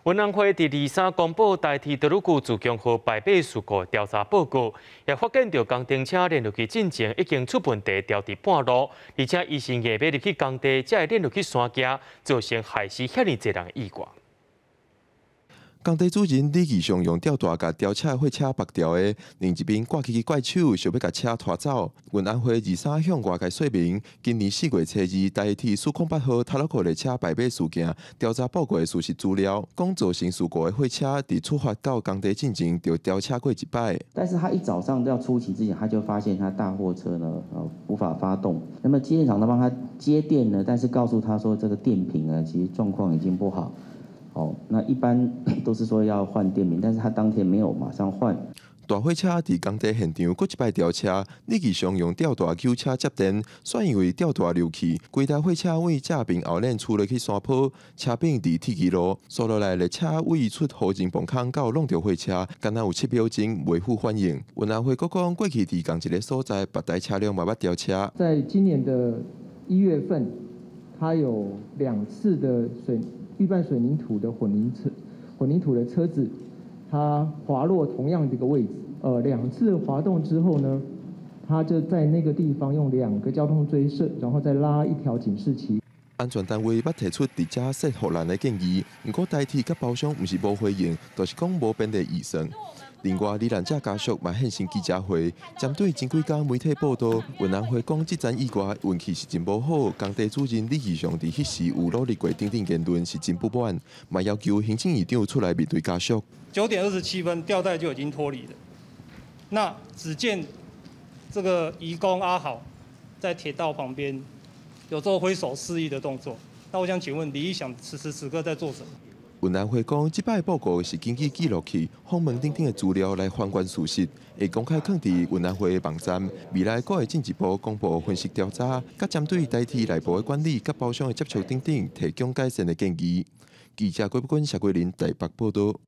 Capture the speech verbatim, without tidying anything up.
运安会第二三公布台铁道路局自强号败马事故调查报告，也发现到工程车连入去进前已经出问题，掉伫半路，而且伊是硬要入去工地，才会连入去山径，造成害死遐尼侪人意外。 工地主人李义祥用吊带甲吊车货车绑掉的，另一边挂起怪手，想要甲车拖走。运安会二三向外界说明，今年四月初二，台铁四空八号塔洛克列车败马事件调查报告的事实资料，讲造成事故的货车伫出发到工地进前就吊车过一摆。 但是他一早上要出勤之前，他就发现他大货车呢，呃，无法发动。那么接电厂呢帮他接电呢，但是告诉他说这个电瓶呢，其实状况已经不好。 哦，那一般都是说要换电瓶，但是他当天没有马上换。 大货车伫工地现场，搁一摆吊车，李义祥用吊带救车接电，却因为吊带漏气，规台货车尾正边后链出落去山坡，车柄伫铁轨路，坐落来列车尾出后前崩坑到弄着货车，敢若有七秒钟未复反应。运安会阁讲，过去伫同一个所在，别台车辆嘛捌吊车。 在今年的一月份，他有两次的水。 预拌水泥土的混凝车，混凝土的车子，它滑落同样的一个位置，呃，两次滑动之后呢，它就在那个地方用两个交通追射，然后再拉一条警示旗。 安全单位捌提出伫遮设护栏的建议，不过台铁甲包商毋是无回应，就是讲无变的预算。 另外，罹难者家属嘛现身记者会，针对前几天媒体报道，运安会讲这站意外运气是真无好，工地主任李义祥伫迄时有努力过等等言论是真不满，嘛要求行政院长出来面对家属。 九点二十七分，吊带就已经脱离了。那只见这个移工阿豪在铁道旁边有做挥手示意的动作。那我想请问李义祥此时此刻在做什么？ 运安会讲，即摆报告是根据记录器、访问等等的资料来还原事实，会公开放伫运安会的网站。未来阁会进一步公布分析调查，甲针对代替内部的管理、甲包商的接触等等，提供改善的建议。记者郭不君、谢桂林台北报道。